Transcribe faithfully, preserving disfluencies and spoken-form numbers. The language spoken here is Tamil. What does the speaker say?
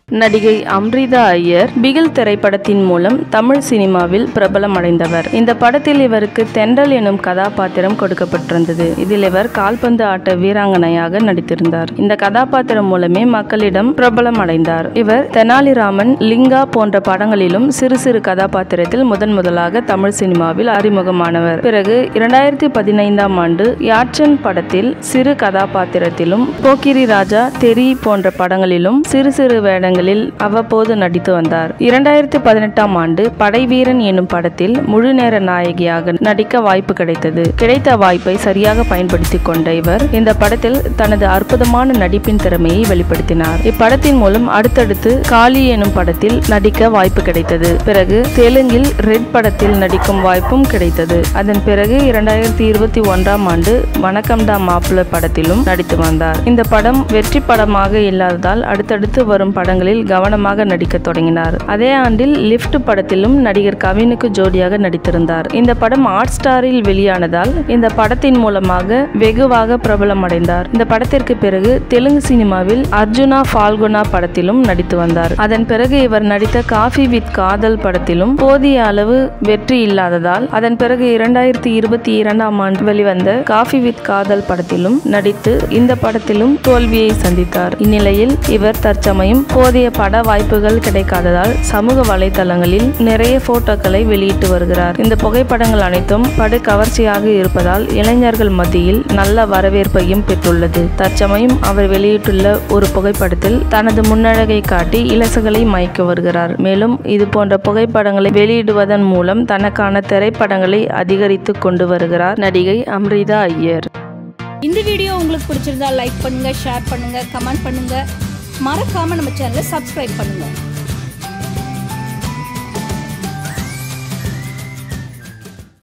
நடிகை அம்ரிதா ஐயர் பிகில் திரைப்படத்தின் மூலம் தமிழ் சினிமாவில் பிரபலம் அடைந்தவர். இந்த படத்தில் இவருக்கு தென்றல் எனும் கதாபாத்திரம் கொடுக்கப்பட்டிருந்தது. இதில் இவர் கால்பந்து ஆட்ட வீராங்கனையாக நடித்திருந்தார். இந்த கதாபாத்திரம் மூலமே மக்களிடம் பிரபலம் அடைந்தார். இவர் தெனாலிராமன், லிங்கா போன்ற படங்களிலும் சிறு சிறு கதாபாத்திரத்தில் முதன் முதலாக தமிழ் சினிமாவில் அறிமுகமானவர். பிறகு இரண்டாயிரத்தி பதினைந்தாம் ஆண்டு யாட்சன் படத்தில் சிறு கதாபாத்திரத்திலும், போக்கிரி ராஜா, தெரி போன்ற படங்களிலும் சிறு சிறு வேடங்கள் அவ்வப்போது நடித்து வந்தார். இரண்டாயிரத்தி பதினெட்டாம் ஆண்டு படைவீரன் என்னும் படத்தில் முழு நேர நாயகியாக நடிக்க வாய்ப்பு கிடைத்தது. கிடைத்த வாய்ப்பை சரியாக பயன்படுத்திக் கொண்ட இவர் இந்த படத்தில் தனது அற்புதமான நடிப்பின் திறமையை வெளிப்படுத்தினார். இப்படத்தின் மூலம் அடுத்தடுத்து காளி எனும் படத்தில் நடிக்க வாய்ப்பு கிடைத்தது. பிறகு தெலுங்கில் ரெட் படத்தில் நடிக்கும் வாய்ப்பும் கிடைத்தது. அதன் பிறகு இரண்டாயிரத்தி இருபத்தி ஒன்றாம் ஆண்டு வணக்கம்டா மாப்பிள்ள படத்திலும் நடித்து வந்தார். இந்த படம் வெற்றி படமாக இல்லாததால் அடுத்தடுத்து வரும் படங்களில் கவனமாக நடிக்க தொடங்கினார். அதே ஆண்டில் லிப்ட் படத்திலும் நடிகர் கவினுக்கு ஜோடியாக நடித்திருந்தார். இந்த படம் ஹாட் ஸ்டாரில் வெளியானதால் இந்த படத்தின் மூலமாக வெகுவாக பிரபலம் அடைந்தார். இந்த படத்திற்கு பிறகு தெலுங்கு சினிமாவில் அர்ஜுனா ஃபால்குனா படத்திலும் நடித்து வந்தார். அதன் பிறகு இவர் நடித்த காஃபி வித் காதல் படத்திலும் போதிய அளவு வெற்றி இல்லாததால் அதன் பிறகு இரண்டாயிரத்தி இருபத்தி இரண்டாம் ஆண்டு வெளிவந்த காஃபி வித் காதல் படத்திலும் நடித்து இந்த படத்திலும் தோல்வியை சந்தித்தார். இந்நிலையில் இவர் தற்சமயம் போதிய பட வாய்ப்புகள் கிடைக்காததால் சமூக வலைதளங்களில் நிறைய போட்டோக்களை வெளியிட்டு வருகிறார். இந்த புகைப்படங்கள் அனைத்தும் படு கவர்ச்சியாக இருப்பதால் இளைஞர்கள் மத்தியில் நல்ல வரவேற்பையும் பெற்றுள்ளது. தற்சமயம் அவர் வெளியிட்டுள்ள ஒரு புகைப்படத்தில் தனது முன்னழகை காட்டி இலசுகளை மயக்க வருகிறார். மேலும் இது போன்ற புகைப்படங்களை வெளியிடுவதன் மூலம் தனக்கான திரைப்படங்களை அதிகரித்து கொண்டு வருகிறார் நடிகை அம்ரிதா ஐயர். இந்த வீடியோ உங்களுக்கு பிடிச்சிருந்தா லைக் பண்ணுங்க, ஷேர் பண்ணுங்க, கமெண்ட் பண்ணுங்க. மறக்காம நம்ம சேனலை சப்ஸ்கிரைப் பண்ணுங்க.